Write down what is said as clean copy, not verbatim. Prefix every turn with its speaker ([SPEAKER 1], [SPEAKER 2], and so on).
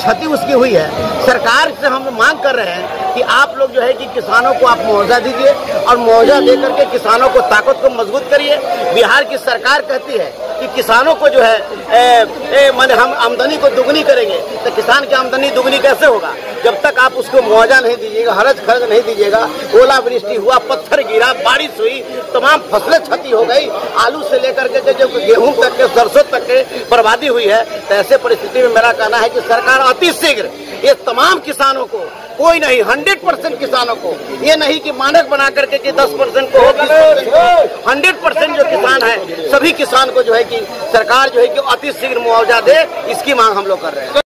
[SPEAKER 1] क्षति उसकी हुई है, सरकार से हम मांग कर रहे हैं कि आप लोग जो है कि किसानों को आप मुआवजा दीजिए और मुआवजा दे करके किसानों को ताकत को मजबूत करिए। बिहार की सरकार कहती है कि किसानों को जो है माने हम आमदनी को दुगनी करेंगे, तो किसान की आमदनी दुगनी कैसे होगा जब तक आप उसको मुआवजा नहीं दीजिएगा, हरज खर्च नहीं दीजिएगा। ओलावृष्टि हुआ, पत्थर गिरा, बारिश हुई, तमाम फसलें क्षति हो गई, आलू से लेकर के जो गेहूं तक के, सरसों तक के बर्बादी हुई है। तो ऐसे परिस्थिति में मेरा कहना है कि सरकार अति शीघ्र ये तमाम किसानों को, कोई नहीं 100% किसानों को, ये नहीं कि मानक बना करके कि 10% को हो, 20% को, 100% जो किसान है सभी किसान को जो है कि सरकार जो है कि अति शीघ्र मुआवजा दे, इसकी मांग हम लोग कर रहे हैं।